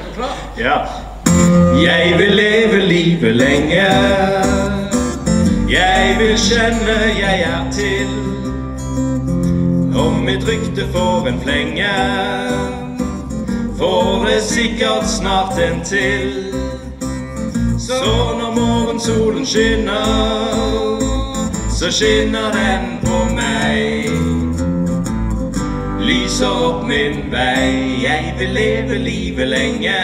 Er du klar? Ja. Jeg vil leve livet lenge. Jeg vil kjenne jeg er til. Om mitt rykte får en flenge, får det sikkert snart en til. Så når morgensolen skinner, så skinner den på meg. Lyser opp min vei. Jeg vil leve livet lenge.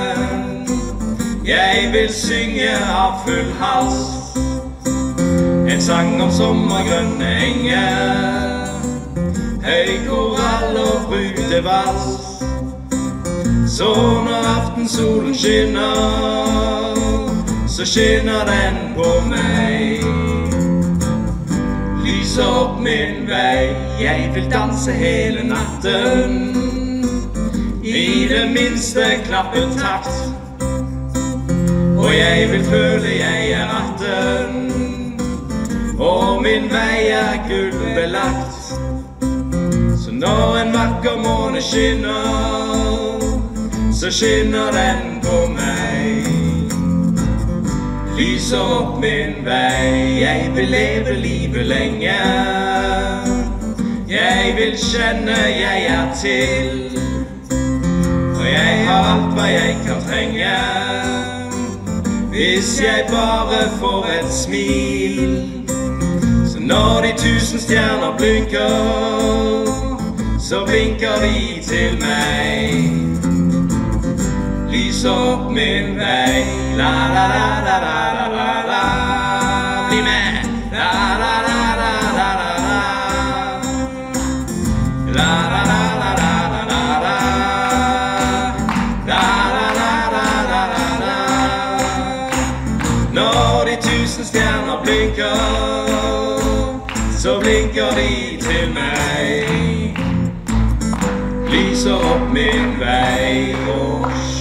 Jeg vil synge av full hals, en sang om sommergrønne enger, høykorall og brudevals. Så når aftensolen skinner, så skinner den på meg. Lyser opp min vei. Jeg vil danse hele natten, i det minste klappetakt. Og jeg vil føle jeg er 18, og min vei er gullbelagt. Så når en vakker måne skinner, så skinner den på meg. Lyser opp min vei. Jeg vil leve livet lenge. Jeg vil kjenne jeg er til, og jeg har alt hva jeg kan trenge. Hvis jeg bare får et smil, så når de 1000 stjerner blinker, så blinker de til meg. Lyser opp min vei. La la la la la la la. Bli med. La la la la la la la. La la la la la la la la. La la la la la la la. Når de 1000 stjerner blinker, så blinker de til meg. Lyser opp min vei og